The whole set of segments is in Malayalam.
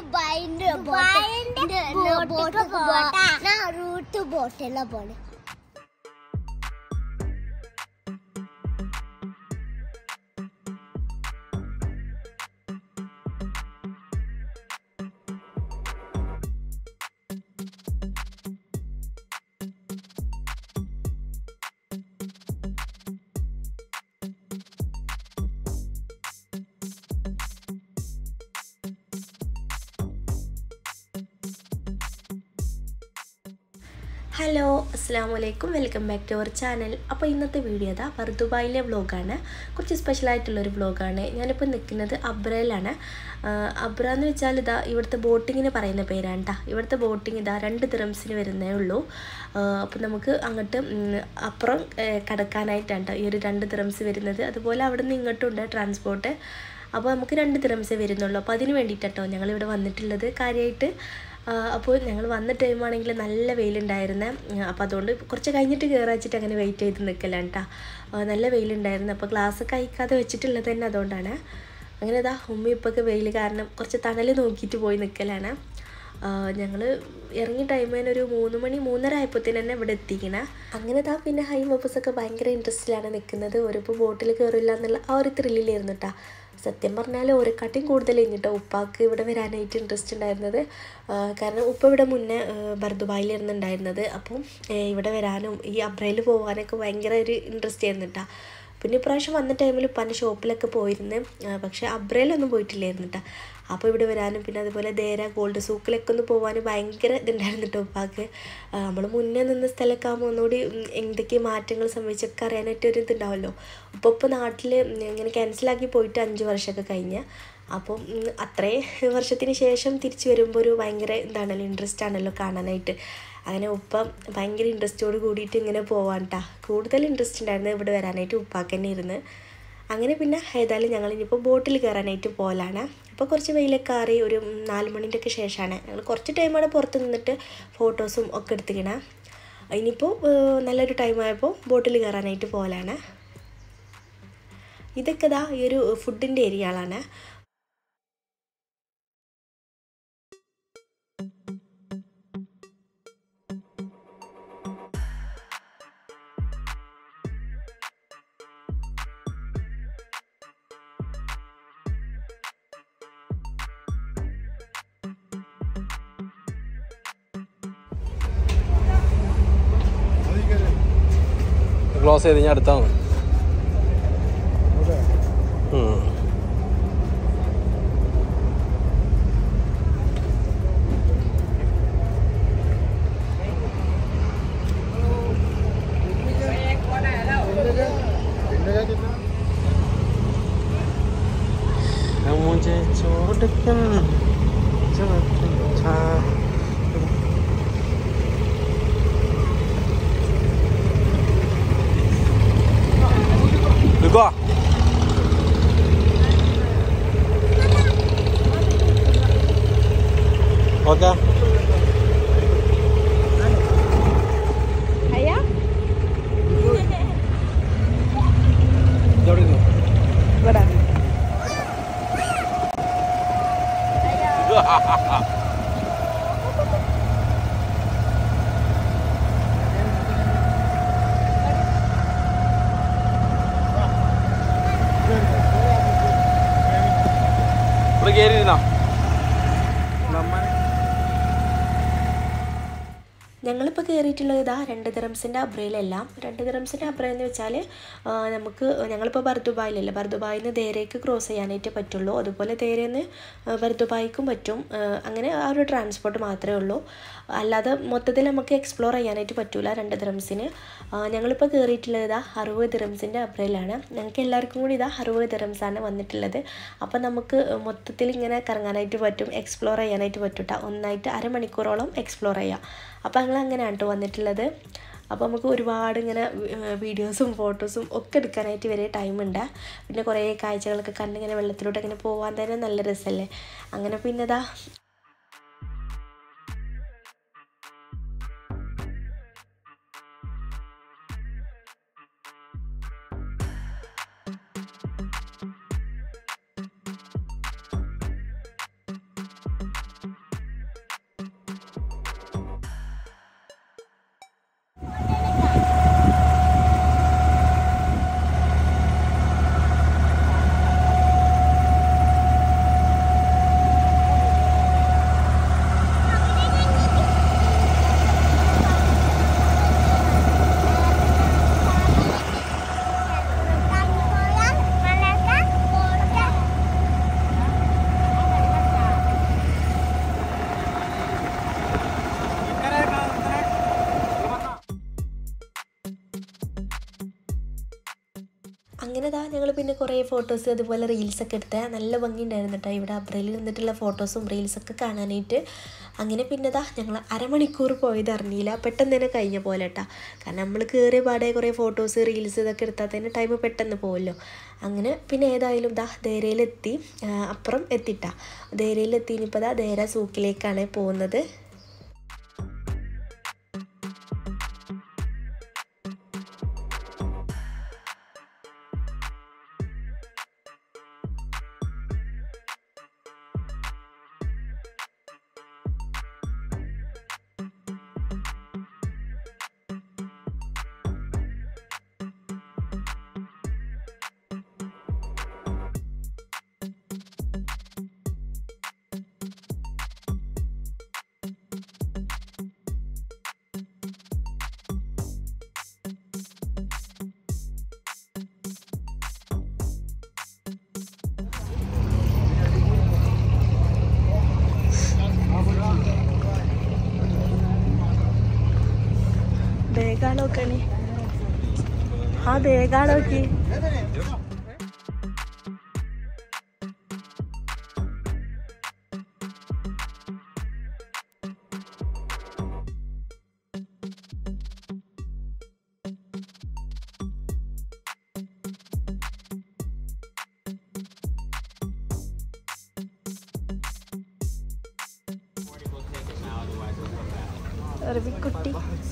Hello, Assalamualaikum, welcome back to our channel. അപ്പോൾ ഇന്നത്തെ വീഡിയോ ദാ ദുബായിലെ വ്ലോഗാണ്. കുറച്ച് സ്പെഷ്യൽ ആയിട്ടുള്ള ഒരു വ്ലോഗാണ്. ഞാൻ ഇപ്പോൾ നിൽക്കുന്നത് അബ്രയിലാണ്. അബ്ര എന്ന് വെച്ചാൽ ഇതാ ഇവിടുത്തെ ബോട്ടിങ്ങിനെ പറയുന്ന പേരാണ് ട്ടാ. ഇവിടുത്തെ ബോട്ടിങ് ഇതാ 2 ദിറംസിന് വരുന്നേ ഉള്ളൂ. അപ്പോൾ നമുക്ക് അങ്ങോട്ട് അപ്പുറം കടക്കാനായിട്ടാണ് ട്ടോ ഈ ഒരു 2 ദിറംസ് വരുന്നത്. അതുപോലെ അവിടെ നിന്ന് ഇങ്ങോട്ടുണ്ട് ട്രാൻസ്പോർട്ട്. അപ്പോൾ നമുക്ക് 2 ദിറംസേ വരുന്നുള്ളൂ. അപ്പോൾ അതിന് വേണ്ടിയിട്ടോ ഞങ്ങൾ ഇവിടെ വന്നിട്ടുള്ളത് കാര്യമായിട്ട്. അപ്പോൾ ഞങ്ങൾ വന്ന ടൈമാണെങ്കിൽ നല്ല വെയിലുണ്ടായിരുന്നു. അപ്പോൾ അതുകൊണ്ട് കുറച്ച് കഴിഞ്ഞിട്ട് കയറാച്ചിട്ട് അങ്ങനെ വെയിറ്റ് ചെയ്ത് നിൽക്കലാണ് കേട്ടോ. നല്ല വെയിലുണ്ടായിരുന്നു. അപ്പോൾ ഗ്ലാസ്സൊക്കെ അയക്കാതെ വെച്ചിട്ടുള്ളത് തന്നെ അതുകൊണ്ടാണ്. അങ്ങനെ ഇതാ ഉമ്മ ഇപ്പൊക്കെ വെയിൽ കാരണം കുറച്ച് തണൽ നോക്കിയിട്ട് പോയി നിൽക്കലാണ്. ഞങ്ങൾ ഇറങ്ങിയ ടൈമിന് ഒരു 3 മണി 3:30 ആയപ്പോഴത്തേന് തന്നെ ഇവിടെ എത്തിക്കണേ. അങ്ങനെ ഇതാ പിന്നെ ഹൈ മപ്പസൊക്കെ ഭയങ്കര ഇൻട്രസ്റ്റിലാണ് നിൽക്കുന്നത്. ഒരിപ്പോൾ ബോട്ടിൽ കയറില്ല എന്നുള്ള ആ ഒരു ത്രില്ലിലായിരുന്നു കേട്ടോ. സത്യം പറഞ്ഞാൽ ഓരെക്കാട്ടിയും കൂടുതൽ കഴിഞ്ഞിട്ടോ ഉപ്പാക്ക് ഇവിടെ വരാനായിട്ട് ഇൻട്രസ്റ്റ് ഉണ്ടായിരുന്നത്. കാരണം ഉപ്പ ഇവിടെ മുന്നേ ദുബായിലിരുന്നുണ്ടായിരുന്നത്. അപ്പം ഇവിടെ വരാനും ഈ അബ്രയിൽ പോകാനൊക്കെ ഭയങ്കര ഒരു ഇൻട്രസ്റ്റ് ആയിരുന്നു കേട്ടോ. പിന്നെ ഇപ്രാവശ്യം വന്ന ടൈമിൽ ഉപ്പാൻ്റെ ഷോപ്പിലൊക്കെ പോയിരുന്നു. പക്ഷേ അബ്രയിലൊന്നും പോയിട്ടില്ലായിരുന്നു കേട്ടോ. അപ്പോൾ ഇവിടെ വരാനും പിന്നെ അതുപോലെ ദേര ഗോൾഡ് സൂക്കിലൊക്കെ ഒന്ന് പോകാനും ഭയങ്കര ഇതുണ്ടായിരുന്നു കേട്ടോ ഉപ്പാക്ക്. നമ്മൾ മുന്നേ നിന്ന സ്ഥലമൊക്കെ ആകുമ്പോൾ ഒന്നുകൂടി എന്തൊക്കെ മാറ്റങ്ങൾ സംഭവിച്ചൊക്കെ അറിയാനായിട്ടൊരു ഇതുണ്ടാവുമല്ലോ. ഇപ്പോൾ നാട്ടിൽ ഇങ്ങനെ ക്യാൻസലാക്കി പോയിട്ട് 5 വർഷമൊക്കെ കഴിഞ്ഞ്. അപ്പം അത്രയും വർഷത്തിന് ശേഷം തിരിച്ച് വരുമ്പോൾ ഒരു ഭയങ്കര എന്താണല്ലോ ഇൻട്രസ്റ്റ് ആണല്ലോ കാണാനായിട്ട്. അങ്ങനെ ഉപ്പ ഭയങ്കര ഇൻട്രസ്റ്റോട് കൂടിയിട്ട് ഇങ്ങനെ പോവാൻ കേട്ടോ. കൂടുതൽ ഇൻട്രസ്റ്റ് ഉണ്ടായിരുന്നു ഇവിടെ വരാനായിട്ട് ഉപ്പാക്ക് തന്നെ ഇരുന്ന്. അങ്ങനെ പിന്നെ ഏതായാലും ഞങ്ങൾ ഇനിയിപ്പോൾ ബോട്ടിൽ കയറാനായിട്ട് പോകലാണ്. അപ്പോൾ കുറച്ച് വെയിലൊക്കെ ആറി ഒരു 4 മണിൻ്റെ ഒക്കെ ശേഷമാണ് ഞങ്ങൾ കുറച്ച് ടൈമാണ് പുറത്ത് നിന്നിട്ട് ഫോട്ടോസും ഒക്കെ എടുത്തിക്കണേ. ഇനിയിപ്പോൾ നല്ലൊരു ടൈമായപ്പോൾ ബോട്ടിൽ കയറാനായിട്ട് പോകലാണ്. ഇതൊക്കെ ഇതാ ഈ ഒരു ഫുഡിൻ്റെ ഏരിയകളാണ്. ക്ലോസ് ചെയ്ത് ഞാൻ അടുത്താണ്. मुझे छोड़ के रुको ओके Ayah? जोड़ दो Berapa? ഇവിടെ കയറിയിരുന്നോ? ഞങ്ങളിപ്പോൾ കയറിയിട്ടുള്ളത് ഇതാ 2 ദിറംസിൻ്റെ അബ്രയിലെല്ലാം. 2 ദിറംസിൻ്റെ അബ്ര എന്ന് വെച്ചാൽ നമുക്ക് ഞങ്ങളിപ്പോൾ ദുബായിലല്ലേ, ദുബായിൽ നിന്ന് ദേരേക്ക് ക്രോസ് ചെയ്യാനായിട്ട് പറ്റുള്ളൂ. അതുപോലെ ദേരയിൽ നിന്ന് ദുബായിക്കും പറ്റും. അങ്ങനെ ആ ഒരു ട്രാൻസ്പോർട്ട് മാത്രമേ ഉള്ളൂ. അല്ലാതെ മൊത്തത്തിൽ നമുക്ക് എക്സ്പ്ലോർ ചെയ്യാനായിട്ട് പറ്റില്ല 2 ദിറംസിന്. ഞങ്ങളിപ്പോൾ കയറിയിട്ടുള്ളത് ഇതാ 60 ദിറംസിൻ്റെ അബ്രയിലാണ്. ഞങ്ങൾക്ക് എല്ലാവർക്കും കൂടി ഇതാ 60 ദിറംസാണ് വന്നിട്ടുള്ളത്. അപ്പോൾ നമുക്ക് മൊത്തത്തിൽ ഇങ്ങനെ കറങ്ങാനായിട്ട് പറ്റും, എക്സ്പ്ലോർ ചെയ്യാനായിട്ട് പറ്റും കേട്ടോ. ഒന്നായിട്ട് അരമണിക്കൂറോളം എക്സ്പ്ലോർ ചെയ്യാം. അപ്പോൾ ഞങ്ങൾ അങ്ങനെയാണ് കേട്ടോ വന്നിട്ടുള്ളത്. അപ്പോൾ നമുക്ക് ഒരുപാട് ഇങ്ങനെ വീഡിയോസും ഫോട്ടോസും ഒക്കെ എടുക്കാനായിട്ട് വരെ ടൈമുണ്ട്. പിന്നെ കുറേ കാഴ്ചകളൊക്കെ കണ്ടിങ്ങനെ വെള്ളത്തിലോട്ട് ഇങ്ങനെ പോകാൻ തന്നെ നല്ല രസമല്ലേ. അങ്ങനെ പിന്നെ ഇതാ അങ്ങനെ ഞങ്ങൾ പിന്നെ കുറേ ഫോട്ടോസ് അതുപോലെ റീൽസൊക്കെ എടുത്ത് നല്ല ഭംഗിയുണ്ടായിരുന്നു കേട്ടോ ഇവിടെ അബ്രയിൽ നിന്നിട്ടുള്ള ഫോട്ടോസും റീൽസൊക്കെ കാണാനായിട്ട്. അങ്ങനെ പിന്നെ ഞങ്ങൾ അരമണിക്കൂർ പോയത് അറിഞ്ഞില്ല, പെട്ടെന്ന് തന്നെ കഴിഞ്ഞ പോലെ കേട്ടോ. കാരണം നമ്മൾ കയറിയ പാടെ കുറേ ഫോട്ടോസ് റീൽസ് ഇതൊക്കെ എടുത്താൽ തന്നെ ടൈം പെട്ടെന്ന് പോകുമല്ലോ. അങ്ങനെ പിന്നെ ഏതായാലും ദേരയിലെത്തി, അപ്പുറം എത്തിട്ടാ. ദേരയിലെത്തി ഇനിയിപ്പോൾ ദേര സൂക്കിലേക്കാണ് പോകുന്നത്. ബേഗാണോക്കണി, ആ ബേഗാണോക്കി. കുട്ടി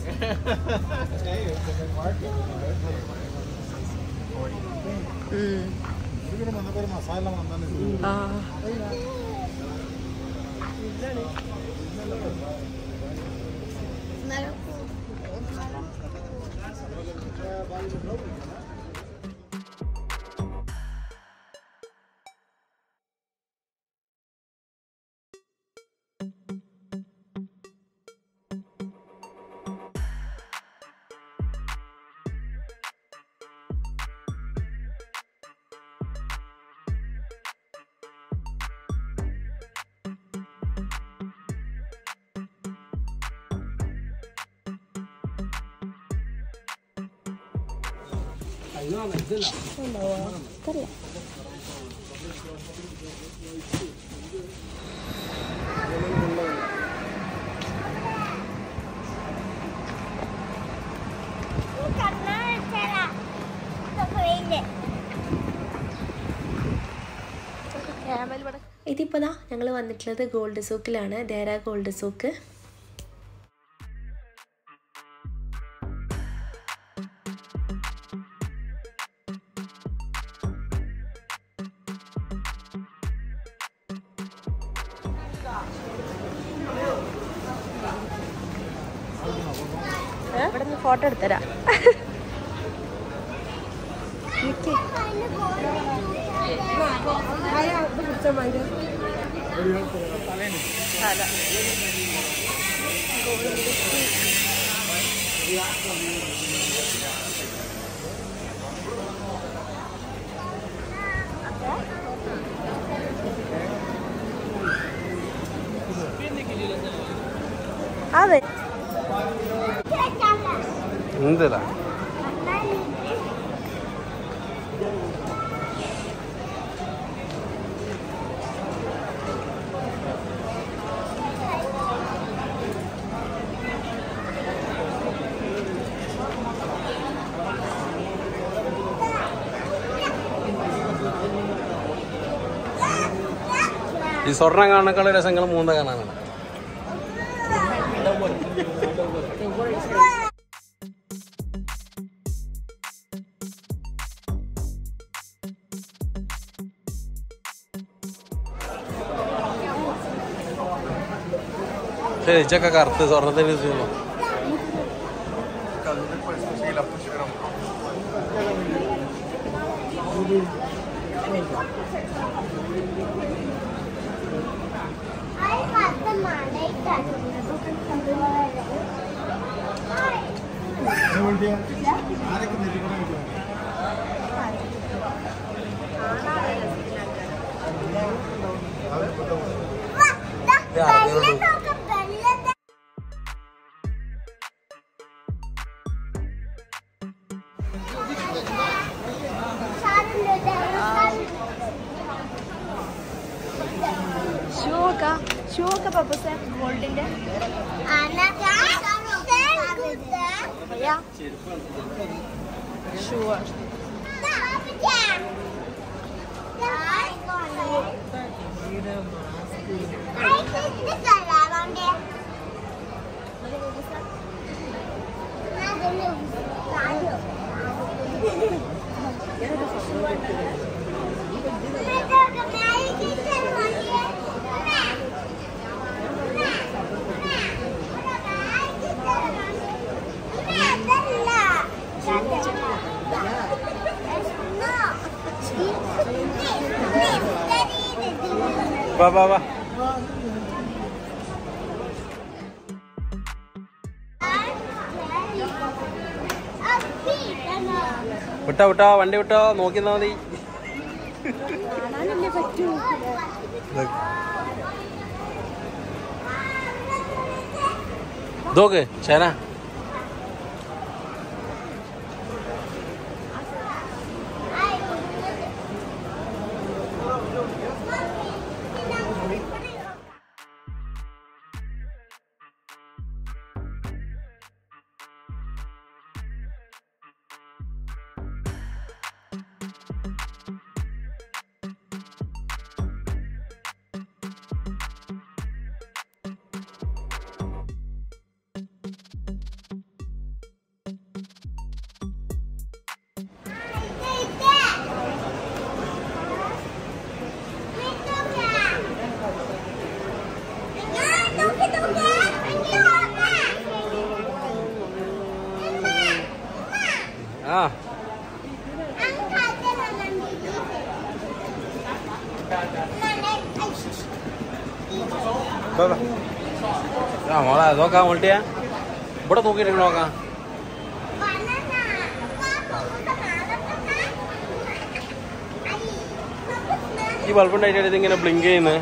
ഇതിപ്പോൾ ഞങ്ങൾ വന്നിട്ടുള്ളത് ഗോൾഡ് സൂക്കിലാണ്, ദേര ഗോൾഡ് സൂക്ക്. ഇവിടെ നിന്ന് ഫോട്ടോ എടുത്തരാം. അതെ എന്തല്ല ഈ സ്വർണ്ണം കാണാനേക്കാളും രസങ്ങൾ മൂന്ന് കാണാനാണ്. ഇച്ചൊക്കെ കറുത്ത് സ്വർണ്ണത്തിന് ഷൂ ഒക്കെ പപ്പസേ ഗോൾഡിന്റെ ഷൂ വാ വാ വാ വിട്ടോ വിട്ടോ വണ്ടി വിട്ടോ നോക്കിന്നാ മതി നോക്ക് ചേന ആ മോളെ നോക്കാം ഉൾട്ടിയാ ഇവിടെ നോക്കിയിട്ട് നോക്കാം ഈ ബൾബുണ്ടായിട്ട് ഇതിങ്ങനെ ബ്ലിങ്ക് ചെയ്യുന്നത്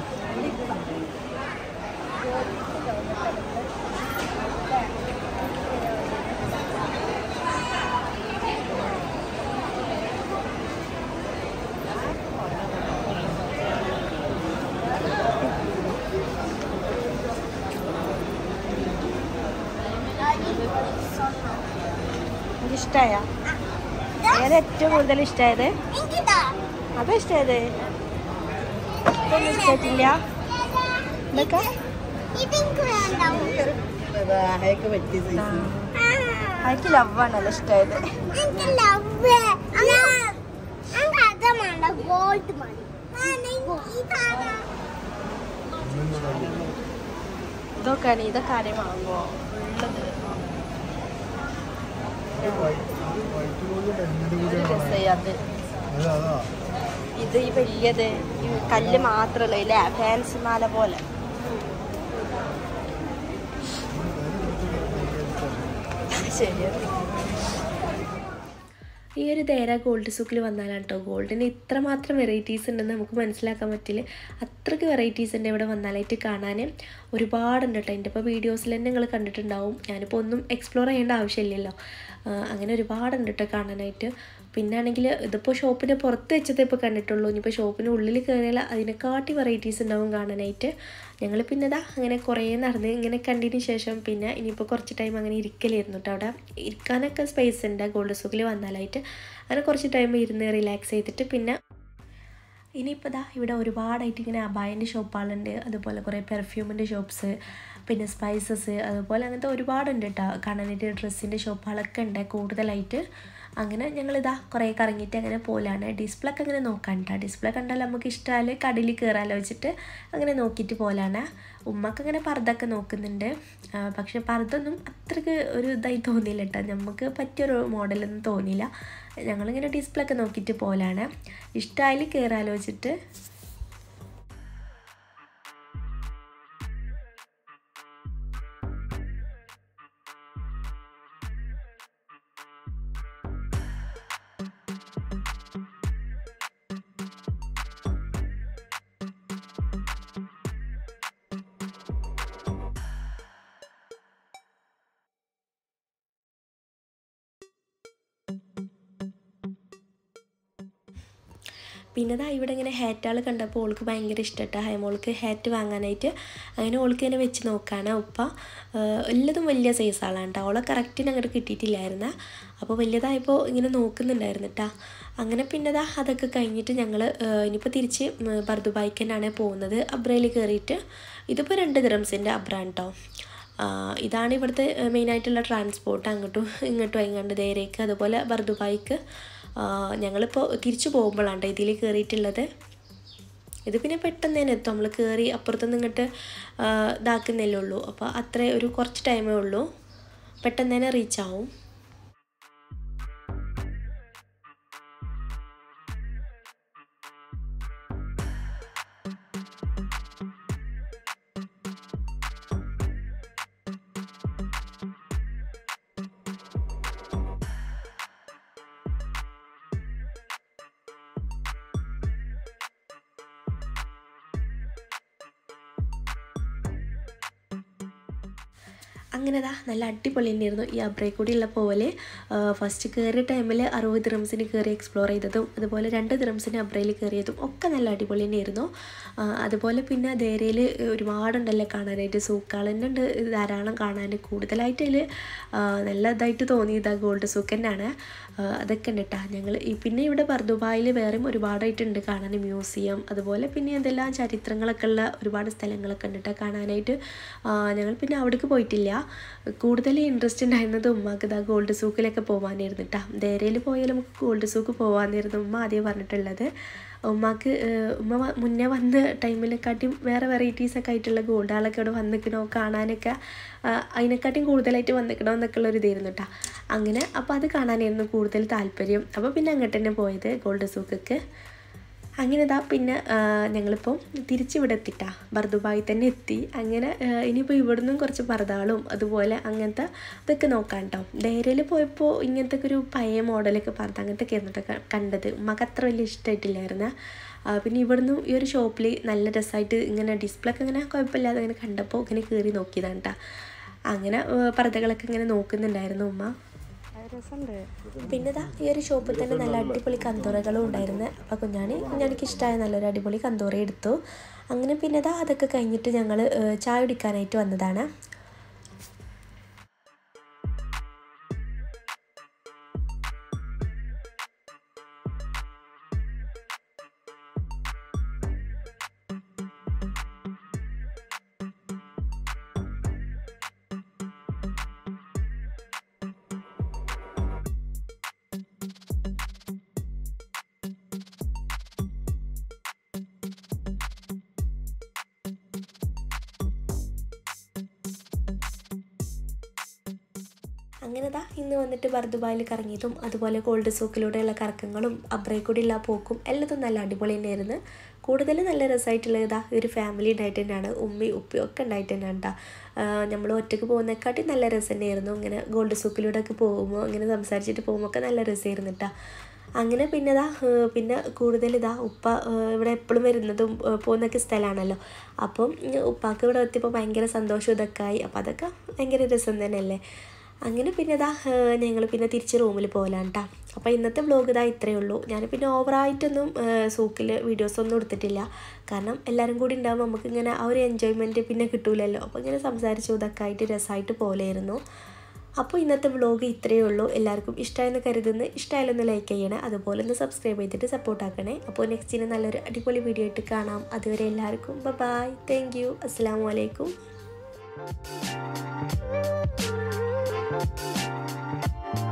ഇഷ്ടായ ഏതാ ഏറ്റവും കൂടുതൽ ഇഷ്ടായത് അതാ ഇഷ്ടായത് ഇതൊന്നും ഇഷ്ടായിട്ടില്ല ഇതൊക്കെ എനിക്ക് ലവാണല്ലോ ഇഷ്ടായത് ഇതൊക്കെയാണ് ഇതൊക്കെ ആരെയും വാങ്ങുമോ ഉള്ളത് ഇത് ഈ വലിയത് ഈ കല്ല് മാത്രല്ല ഇല്ലേ ഫാൻസി മാല പോലെ ശരിയാണ് ഈ ഒരു ദേര ഗോൾഡ് സൂക്കിൽ വന്നാലാണ് കേട്ടോ ഗോൾഡിന് ഇത്രമാത്രം വെറൈറ്റീസ് ഉണ്ടെന്ന് നമുക്ക് മനസ്സിലാക്കാൻ പറ്റില്ല അത്രയ്ക്ക് വെറൈറ്റീസ് ഉണ്ട് ഇവിടെ വന്നാലായിട്ട് കാണാൻ ഒരുപാടുണ്ട് കേട്ടോ എൻ്റെ ഇപ്പോൾ വീഡിയോസിൽ തന്നെ നിങ്ങൾ കണ്ടിട്ടുണ്ടാവും ഞാനിപ്പോൾ ഒന്നും എക്സ്പ്ലോർ ചെയ്യേണ്ട ആവശ്യമില്ലല്ലോ അങ്ങനെ ഒരുപാടുണ്ട് കേട്ടോ കാണാനായിട്ട് പിന്നെ ആണെങ്കിൽ ഇതിപ്പോൾ ഷോപ്പിൻ്റെ പുറത്ത് വെച്ചതേ ഇപ്പോൾ കണ്ടിട്ടുള്ളൂ ഇനിയിപ്പോൾ ഷോപ്പിന് ഉള്ളിൽ കയറിയാൽ അതിനെക്കാട്ടി വെറൈറ്റീസ് ഉണ്ടാവും കാണാനായിട്ട് ഞങ്ങൾ പിന്നെ ഇതാ അങ്ങനെ കുറേ നടന്ന് ഇങ്ങനെ കണ്ടതിന് ശേഷം പിന്നെ ഇനിയിപ്പോൾ കുറച്ച് ടൈം അങ്ങനെ ഇരിക്കലായിരുന്നു കേട്ടോ അവിടെ ഇരിക്കാനൊക്കെ സ്പേസ് ഉണ്ട് ഗോൾഡ് സൂക്കിൽ വന്നാലായിട്ട് അങ്ങനെ കുറച്ച് ടൈം ഇരുന്ന് റിലാക്സ് ചെയ്തിട്ട് പിന്നെ ഇനിയിപ്പോൾ ഇതാ ഇവിടെ ഒരുപാടായിട്ട് ഇങ്ങനെ അബായൻ്റെ ഷോപ്പുകളുണ്ട് അതുപോലെ കുറേ പെർഫ്യൂമിൻ്റെ ഷോപ്പ്സ് പിന്നെ സ്പൈസസ് അതുപോലെ അങ്ങനത്തെ ഒരുപാടുണ്ട് കേട്ടോ കാണാനായിട്ട് ഡ്രസ്സിൻ്റെ ഷോപ്പുകളൊക്കെ ഉണ്ട് കൂടുതലായിട്ട് അങ്ങനെ ഞങ്ങളിതാ കുറേ കറങ്ങിയിട്ട് അങ്ങനെ പോലാണ് ഡിസ്പ്ലേ ഒക്കെ അങ്ങനെ നോക്കാൻ കേട്ടോ ഡിസ്പ്ലേ കണ്ടാൽ നമുക്ക് ഇഷ്ടമായാൽ കടയിൽ കയറാമല്ലോ വെച്ചിട്ട് അങ്ങനെ നോക്കിയിട്ട് പോലാണ് ഉമ്മക്ക് അങ്ങനെ പർദ്ദൊക്കെ നോക്കുന്നുണ്ട് പക്ഷെ പർദ്ദൊന്നും അത്രയ്ക്ക് ഒരു ഇതായി തോന്നിയില്ല കേട്ടോ നമുക്ക് പറ്റിയൊരു മോഡലൊന്നും തോന്നിയില്ല ഞങ്ങളിങ്ങനെ ഡിസ്പ്ലേ ഒക്കെ നോക്കിയിട്ട് പോലാണ് ഇഷ്ടമായാൽ കയറാമല്ലോ വെച്ചിട്ട് പിന്നെ ദാ ഇവിടെ ഇങ്ങനെ ഹാറ്റുകൾ കണ്ടപ്പോൾ ഓൾക്ക് ഭയങ്കര ഇഷ്ടമായിട്ടാണ് ഹൈമോൾക്ക് ഹാറ്റ് വാങ്ങാനായിട്ട്. അങ്ങനെ ഓൾക്ക് തന്നെ വെച്ച് നോക്കുകയാണ് ഉപ്പ. എല്ലാതും വലിയ സൈസാളാണ് കേട്ടോ. ഓളെ കറക്റ്റിന് അങ്ങോട്ട് കിട്ടിയിട്ടില്ലായിരുന്നു. അപ്പോൾ വലിയതായപ്പോൾ ഇങ്ങനെ നോക്കുന്നുണ്ടായിരുന്നു കേട്ടോ. അങ്ങനെ പിന്നെ ദാ അതൊക്കെ കഴിഞ്ഞിട്ട് ഞങ്ങൾ ഇനിയിപ്പോൾ തിരിച്ച് ബർദുബായിക്ക് തന്നെയാണ് പോകുന്നത്. അബ്രയിൽ കയറിയിട്ട് ഇതിപ്പോൾ 2 ദിറംസിൻ്റെ അബ്രാണ് കേട്ടോ. ഇതാണ് ഇവിടുത്തെ മെയിനായിട്ടുള്ള ട്രാൻസ്പോർട്ട്. അങ്ങോട്ടും ഇങ്ങോട്ടും എങ്ങാണ്ട് ദേരേക്ക് അതുപോലെ ബർദുബായിക്ക് ഞങ്ങളിപ്പോൾ തിരിച്ചു പോകുമ്പോഴാണ് ഇതിൽ കയറിയിട്ടുള്ളത്. ഇത് പിന്നെ പെട്ടെന്ന് തന്നെ എത്തും. നമ്മൾ കയറി അപ്പുറത്തുനിന്ന് ഇങ്ങോട്ട് ഇതാക്കുന്നല്ലേ ഉള്ളൂ. അപ്പോൾ അത്ര ഒരു കുറച്ച് ടൈമേ ഉള്ളൂ, പെട്ടെന്ന് തന്നെ റീച്ച് ആവും. അങ്ങനെ ദാ നല്ല അടിപൊളി തന്നെയായിരുന്നു ഈ അബ്രയിൽ കൂടിയുള്ള പോലെ. ഫസ്റ്റ് കയറിയ ടൈമിൽ 60 ദിറംസിന് കയറി എക്സ്പ്ലോർ ചെയ്തതും അതുപോലെ 2 ദിറംസിന് അബ്രയിൽ കയറിയതും ഒക്കെ നല്ല അടിപൊളി തന്നെയായിരുന്നു. അതുപോലെ പിന്നെ ദേരയിൽ ഒരുപാടുണ്ടല്ലോ കാണാനായിട്ട്. സൂക്കാൾ തന്നെ ഉണ്ട് ധാരാളം കാണാൻ. കൂടുതലായിട്ട് അതിൽ നല്ല ഇതായിട്ട് തോന്നിയത് ഗോൾഡ് സൂക്ക് തന്നെയാണ്. അതൊക്കെ ഉണ്ട് കേട്ടോ. ഞങ്ങൾ പിന്നെ ഇവിടെ ബർദുബായിൽ വേറെയും ഒരുപാടായിട്ടുണ്ട് കാണാൻ. മ്യൂസിയം അതുപോലെ പിന്നെ എന്തെല്ലാം ചരിത്രങ്ങളൊക്കെ ഉള്ള ഒരുപാട് സ്ഥലങ്ങളൊക്കെ ഉണ്ട് കേട്ടോ കാണാനായിട്ട്. ഞങ്ങൾ പിന്നെ അവിടേക്ക് പോയിട്ടില്ല. കൂടുതൽ ഇൻട്രസ്റ്റ് ഉണ്ടായിരുന്നത് ഉമ്മക്ക് ഇതാ ഗോൾഡ് സൂക്കിലൊക്കെ പോകാനായിരുന്നു കേട്ടോ. ദേരയിൽ പോയാലും നമുക്ക് ഗോൾഡ് സൂക്ക് പോകാനായിരുന്നു ഉമ്മ ആദ്യം പറഞ്ഞിട്ടുള്ളത്. ഉമ്മക്ക് ഉമ്മ മുന്നേ വന്ന ടൈമിനെക്കാട്ടിയും വേറെ വെറൈറ്റീസൊക്കെ ആയിട്ടുള്ള ഗോൾഡുകളൊക്കെ ഇവിടെ വന്നിക്കണോ കാണാനൊക്കെ അതിനെക്കാട്ടിയും കൂടുതലായിട്ട് വന്നിക്കണോ എന്നൊക്കെ ഉള്ളൊരു ഇതായിരുന്നു കേട്ടോ. അങ്ങനെ അപ്പോൾ അത് കാണാനായിരുന്നു കൂടുതൽ താല്പര്യം. അപ്പോൾ പിന്നെ അങ്ങോട്ട് തന്നെ പോയത് ഗോൾഡ് സൂക്കൊക്കെ. അങ്ങനെ ഇതാ പിന്നെ ഞങ്ങളിപ്പോൾ തിരിച്ചിവിടെ എത്തിട്ടാ ബർദുബായി തന്നെ എത്തി. അങ്ങനെ ഇനിയിപ്പോൾ ഇവിടുന്നും കുറച്ച് പർദ്ദകളും അതുപോലെ അങ്ങനത്തെ ഇതൊക്കെ നോക്കാം കേട്ടോ. ദേരയിൽ പോയപ്പോൾ ഇങ്ങനത്തെ ഒരു പഴയ മോഡലൊക്കെ പർദ്ദ അങ്ങനത്തെ ഒക്കെ ആയിരുന്നു കേട്ടോ കണ്ടത്. ഉമ്മക്ക് അത്ര വലിയ ഇഷ്ടമായിട്ടില്ലായിരുന്നു. പിന്നെ ഇവിടുന്ന് ഈ ഒരു ഷോപ്പിൽ നല്ല രസമായിട്ട് ഇങ്ങനെ ഡിസ്പ്ലേ ഒക്കെ ഇങ്ങനെ കുഴപ്പമില്ലാതെ അങ്ങനെ കണ്ടപ്പോൾ ഇങ്ങനെ കയറി നോക്കിയതാണ് കേട്ടോ. അങ്ങനെ പർദ്ദകളൊക്കെ ഇങ്ങനെ നോക്കുന്നുണ്ടായിരുന്നു ഉമ്മ. പിന്നെ ഈ ഒരു ഷോപ്പിൽ തന്നെ നല്ല അടിപൊളി കന്തോറകളും ഉണ്ടായിരുന്നു. അപ്പോൾ കുഞ്ഞാണിക്ക് ഇഷ്ടമായ നല്ലൊരു അടിപൊളി കന്തോറ എടുത്തു. അങ്ങനെ പിന്നെ അതൊക്കെ കഴിഞ്ഞിട്ട് ഞങ്ങൾ ചായ കുടിക്കാനായിട്ട് വന്നതാണ്. അങ്ങനെ ഇന്ന് വന്നിട്ട് ബർദുബായിൽ കറങ്ങിയതും അതുപോലെ ഗോൾഡ് സൂക്കിലൂടെയുള്ള കറക്കങ്ങളും അബ്രയിൽ കൂടിയുള്ള പോക്കും എല്ലാതും നല്ല അടിപൊളി തന്നെയായിരുന്നു. കൂടുതൽ നല്ല രസമായിട്ടുള്ളത് ഒരു ഫാമിലി ഉണ്ടായിട്ട് തന്നെയാണ്. ഉമ്മയും ഉപ്പയും ഒക്കെ ഉണ്ടായിട്ട് തന്നെയാണ് കേട്ടോ. നമ്മൾ ഒറ്റയ്ക്ക് പോകുന്നതിനെക്കാട്ടി നല്ല രസം തന്നെയായിരുന്നു. ഇങ്ങനെ ഗോൾഡ് സൂക്കിലൂടെയൊക്കെ പോകുമ്പോൾ ഇങ്ങനെ സംസാരിച്ചിട്ട് പോകുമ്പോൾ ഒക്കെ നല്ല രസമായിരുന്നു കേട്ടോ. അങ്ങനെ പിന്നെ കൂടുതൽ ഉപ്പ ഇവിടെ എപ്പോഴും വരുന്നതും പോകുന്നൊക്കെ സ്ഥലമാണല്ലോ. അപ്പം ഉപ്പാക്ക് ഇവിടെ എത്തിയപ്പോൾ ഭയങ്കര സന്തോഷം ഇതൊക്കെ ആയി. അപ്പോൾ അതൊക്കെ ഭയങ്കര രസം തന്നെയല്ലേ. അങ്ങനെ പിന്നെ ഞങ്ങൾ പിന്നെ തിരിച്ച് റൂമിൽ പോകലാണ് കേട്ടോ. അപ്പോൾ ഇന്നത്തെ വ്ലോഗ് ഇത്രയേ ഉള്ളൂ. ഞാൻ പിന്നെ ഓവറായിട്ടൊന്നും സൂക്കിൽ വീഡിയോസൊന്നും എടുത്തിട്ടില്ല. കാരണം എല്ലാവരും കൂടി ഉണ്ടാകുമ്പോൾ നമുക്കിങ്ങനെ ആ ഒരു എൻജോയ്മെൻറ്റ് പിന്നെ കിട്ടൂലല്ലോ. അപ്പോൾ ഇങ്ങനെ സംസാരിച്ചു ഇതൊക്കെ ആയിട്ട് രസമായിട്ട് പോലെയായിരുന്നു. അപ്പോൾ ഇന്നത്തെ വ്ലോഗ് ഇത്രയേ ഉള്ളൂ. എല്ലാവർക്കും ഇഷ്ടമായെന്ന് കരുതുന്നു. ഇഷ്ടമായാലൊന്ന് ലൈക്ക് ചെയ്യണേ, അതുപോലെ ഒന്ന് സബ്സ്ക്രൈബ് ചെയ്തിട്ട് സപ്പോർട്ടാക്കണേ. അപ്പോൾ നെക്സ്റ്റിന് നല്ലൊരു അടിപൊളി വീഡിയോ ആയിട്ട് കാണാം. അതുവരെ എല്ലാവർക്കും ബൈ. Thank you. അസ്സലാമു അലൈക്കും.